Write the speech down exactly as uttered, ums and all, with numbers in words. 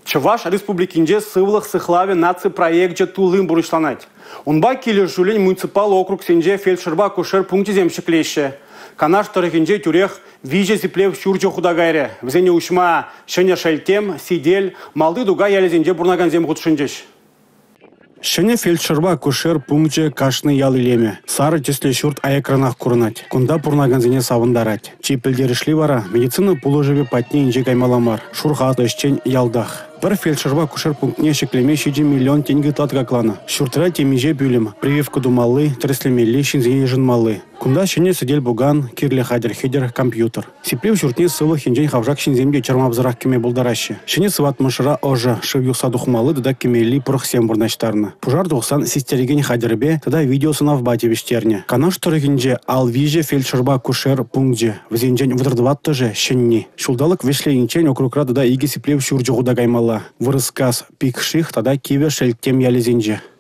Чуваш республикинде сывлых сыхлаве наци проектже тулым бурышланать. Унба келер жулень муниципал округ сенже фельдшерба кушер пункте земшиклеще. Канаш тарыхинже тюрех виже зиплев шурчо худагайре. Взене ушма шене шельтем, сидель, малды дуга ялезенже бурнаган зем худшинжеш. Шене фельдшерба кушер пункте кашны ялылеме. Сары тесле шурт аякранах курнать. Кунда пурнаганзене савындарать. Чипелдеришли вара медицина пуложеве патне инже каймаламар. Шурха атышчен ялдах. Бір фельдшерба кушер пунктне шеклеме шиджи миллион тенге татгаклана. Шуртра темиже бюлем. Прививка думалы, треслемели шинзене жынмалы. Кунда шене сидель буган, кирле хадер хедер компьютер. Сиплев шуртне сылы хинжен хавжак шинземге чармабзырак кеме булдаращи. Шене сыват мышыра ожа, шыв юхса духмалы дада кемели пурхсем бурначтарны. Пужар духсан систереген хадербе, тада видеосына в бате виштерне. Канаш турыгинже ал виже фельдшерба кушер пунктже. Взенжен вдырдват тоже шенни. Шулдалык вешле инчен округра дада иги сиплев шурджу гудагаймала. Вырыскас пикших тада киве шельтем ялезенже.